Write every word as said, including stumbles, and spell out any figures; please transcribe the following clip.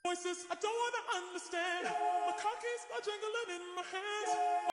Voices I don't wanna understand. My car keys are jangling in my hands.